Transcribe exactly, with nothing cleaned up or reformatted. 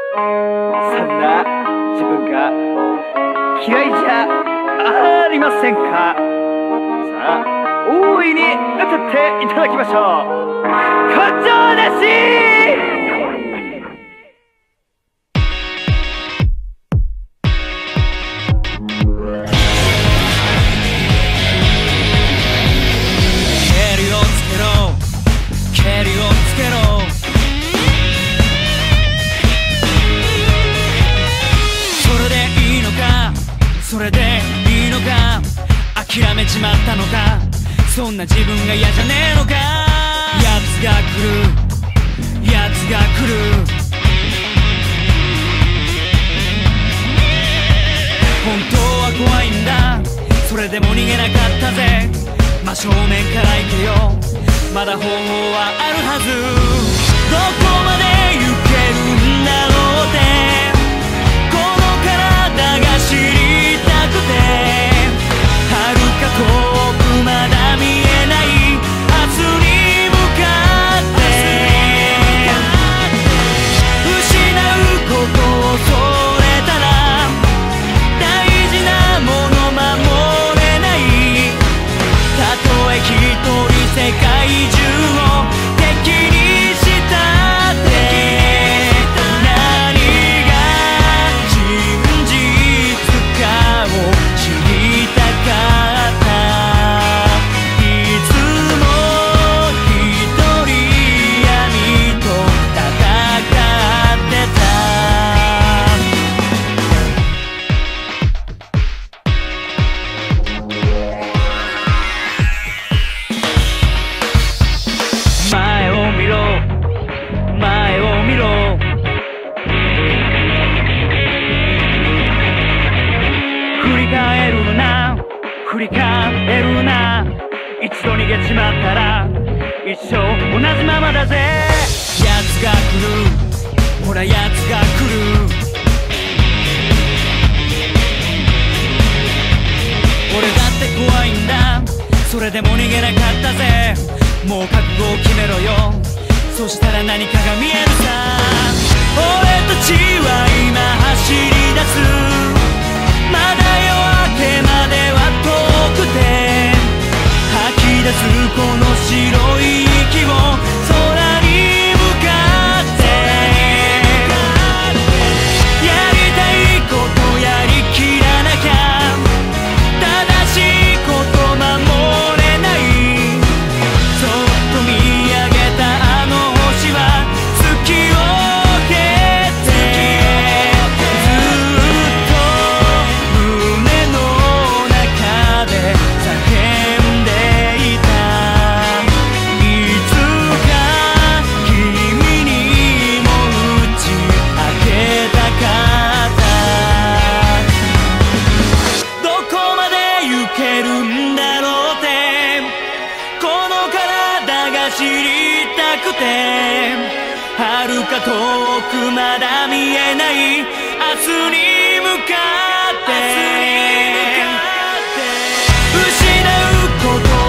そんな自分が嫌いじゃありませんか。さあ大いに歌っていただきましょう。こちらです。 それでいいのか、諦めちまったのか、そんな自分が嫌じゃねえのか。やつが来る、やつが来る、本当は怖いんだ、それでも逃げなかったぜ。真正面から行けよ、まだ方法はあるはず。どこまで行けるんだろうって、この体が知りたくて、遥か遠くまだ見えない明日に向かって、失うことを恐れたら大事なもの守れない。たとえ一人世界中を敵にしたって何が真実かを知りたかった。いつも一人闇と戦ってた。前を見ろ、前を見ろ、振り返るな、振り返るな。一度逃げちまったら一生同じままだぜ。やつが来る、ほらやつが来る。俺だって怖いんだ、それでも逃げなかったぜ。もう覚悟を決めろよ、そしたら何かが見えるさ。俺たちは今走り出す、まだ夜明けまでは遠くて、吐き出すこの白い息を空に向かって、やりたいことやりきらなきゃ正しいこと守れない。そっと見上げたあの星は月を蹴って、ずっと胸の中で叫んでいた。いつか君にも打ち明けたかった。どこまで行けるんだろうって、この体が知りたくて、遥か遠くまだ見えない明日に向かって、失うこと